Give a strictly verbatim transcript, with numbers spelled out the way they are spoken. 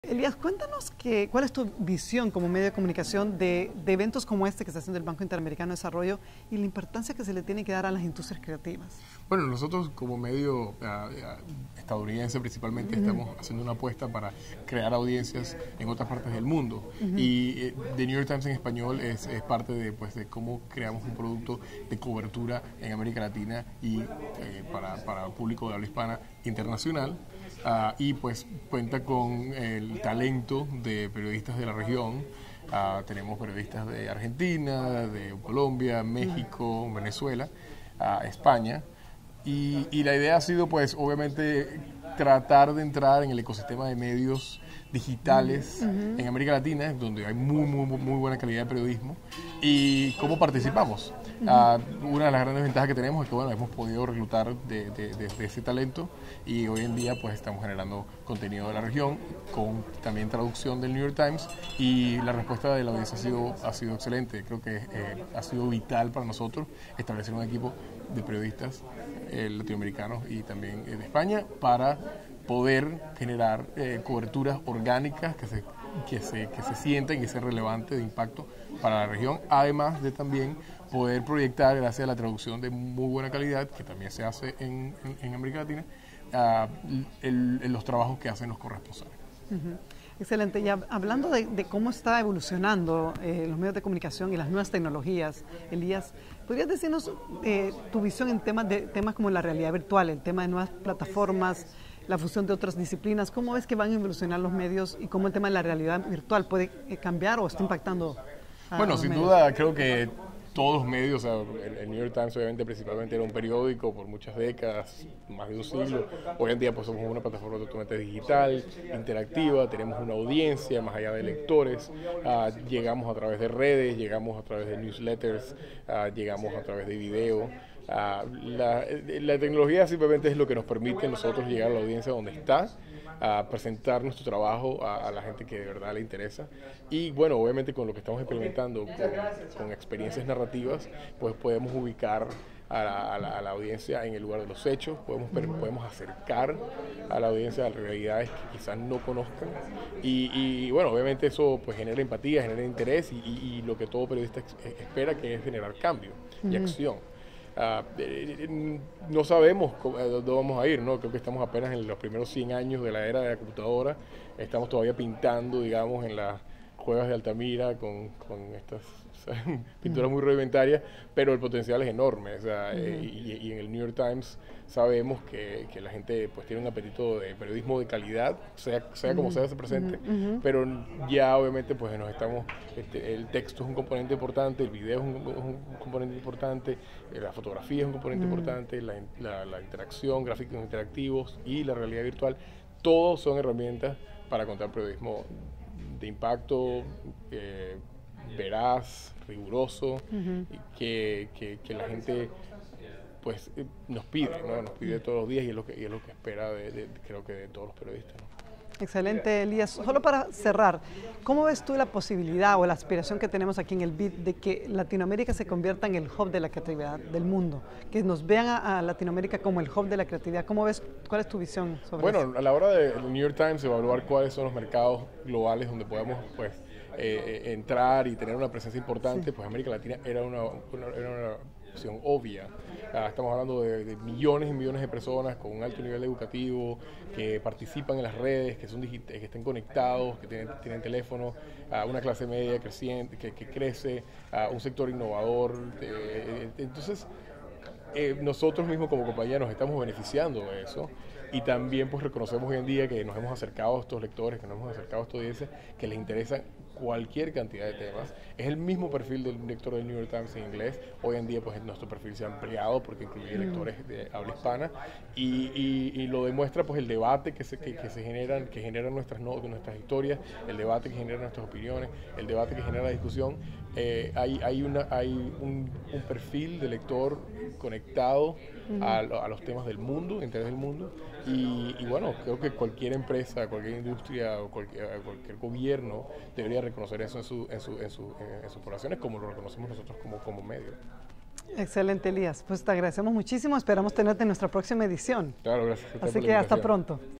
Elías, cuéntanos que, cuál es tu visión como medio de comunicación de, de eventos como este que está haciendo el Banco Interamericano de Desarrollo y la importancia que se le tiene que dar a las industrias creativas. Bueno, nosotros como medio uh, estadounidense principalmente uh-huh. estamos haciendo una apuesta para crear audiencias en otras partes del mundo. Uh-huh. Y eh, The New York Times en español es, es parte de, pues, de cómo creamos un producto de cobertura en América Latina y eh, para, para el público de habla hispana internacional. Uh, y pues cuenta con el talento de periodistas de la región. Uh, tenemos periodistas de Argentina, de Colombia, México, Venezuela, uh, España. Y, y la idea ha sido, pues, obviamente, tratar de entrar en el ecosistema de medios digitales uh-huh. en América Latina, donde hay muy, muy, muy buena calidad de periodismo, y cómo participamos. Uh-huh. Uh, una de las grandes ventajas que tenemos es que, bueno, hemos podido reclutar de, de, de, de ese talento y hoy en día, pues, estamos generando contenido de la región con también traducción del New York Times y la respuesta de la audiencia ha sido, ha sido excelente. Creo que eh, ha sido vital para nosotros establecer un equipo de periodistas eh, latinoamericanos y también eh, de España para poder generar eh, coberturas orgánicas que se, que, se, que se sientan y sean relevantes de impacto para la región, además de también poder proyectar, gracias a la traducción de muy buena calidad, que también se hace en, en, en América Latina, uh, el, el, los trabajos que hacen los corresponsales. Uh-huh. Excelente. Y hablando de, de cómo está evolucionando eh, los medios de comunicación y las nuevas tecnologías, Elías, ¿podrías decirnos eh, tu visión en temas, de, temas como la realidad virtual, el tema de nuevas plataformas, la fusión de otras disciplinas? ¿Cómo ves que van a evolucionar los medios y cómo el tema de la realidad virtual puede eh, cambiar o está impactando a Bueno, los sin medios? duda creo que todos los medios, o sea, el, el New York Times obviamente principalmente era un periódico por muchas décadas, más de un siglo. Hoy en día pues somos una plataforma totalmente digital, interactiva, tenemos una audiencia más allá de lectores, uh, llegamos a través de redes, llegamos a través de newsletters, uh, llegamos a través de video. Uh, la, la tecnología simplemente es lo que nos permite a nosotros llegar a la audiencia donde está, a presentar nuestro trabajo a, a la gente que de verdad le interesa y bueno, obviamente con lo que estamos experimentando con, con experiencias narrativas, pues podemos ubicar a la, a, la, a la audiencia en el lugar de los hechos, podemos, podemos acercar a la audiencia a realidades que quizás no conozcan y, y bueno, obviamente eso pues genera empatía, genera interés y, y, y lo que todo periodista espera, que es generar cambio y acción. Uh, eh, no sabemos cómo, a dónde vamos a ir, ¿no? Creo que estamos apenas en los primeros cien años de la era de la computadora, estamos todavía pintando, digamos, en las cuevas de Altamira con, con estas o sea, pinturas muy rudimentarias, pero el potencial es enorme, o sea, uh-huh. eh, y, y en el New York Times sabemos que, que la gente pues tiene un apetito de periodismo de calidad, sea, sea como uh-huh. sea se presente, uh-huh. pero ya obviamente pues nos estamos, este, el texto es un componente importante, el video es un, un componente importante, la fotografía es un componente uh-huh. importante, la, la, la interacción, gráficos interactivos y la realidad virtual, todos son herramientas para contar periodismo de impacto, eh, veraz, riguroso, uh-huh. y que, que, que la gente pues nos pide, ¿no? Nos pide todos los días y es lo que, y es lo que espera de, de, creo que de todos los periodistas, ¿no? Excelente, Elías. Solo para cerrar, ¿cómo ves tú la posibilidad o la aspiración que tenemos aquí en el B I D de que Latinoamérica se convierta en el hub de la creatividad del mundo? Que nos vean a, a Latinoamérica como el hub de la creatividad. ¿Cómo ves? ¿Cuál es tu visión sobre bueno, eso? Bueno, a la hora del New York Times evaluar cuáles son los mercados globales donde podemos pues eh, entrar y tener una presencia importante, sí. pues América Latina era una, una, era una opción obvia. Uh, estamos hablando de, de millones y millones de personas con un alto nivel educativo, que participan en las redes, que, son digit que estén conectados, que tienen, tienen teléfono, uh, una clase media creciente, que, que crece, uh, un sector innovador. Eh, entonces, eh, nosotros mismos como compañía nos estamos beneficiando de eso. Y también pues reconocemos hoy en día que nos hemos acercado a estos lectores, que nos hemos acercado a esta audiencia, que les interesa cualquier cantidad de temas. Es el mismo perfil del lector del New York Times en inglés. Hoy en día pues nuestro perfil se ha ampliado porque incluye lectores de habla hispana y, y, y lo demuestra pues el debate que se, que, que se generan, que generan nuestras, no, nuestras historias, el debate que generan nuestras opiniones, el debate que genera la discusión. Eh, hay hay, una, hay un, un perfil de lector conectado uh-huh. a, a los temas del mundo, interés del mundo. Y, y bueno, creo que cualquier empresa, cualquier industria o cualquier, cualquier gobierno debería reconocer eso en, su, en, su, en, su, en sus poblaciones, como lo reconocemos nosotros como, como medio. Excelente, Elías. Pues te agradecemos muchísimo. Esperamos tenerte en nuestra próxima edición. Claro, gracias. Así que hasta pronto.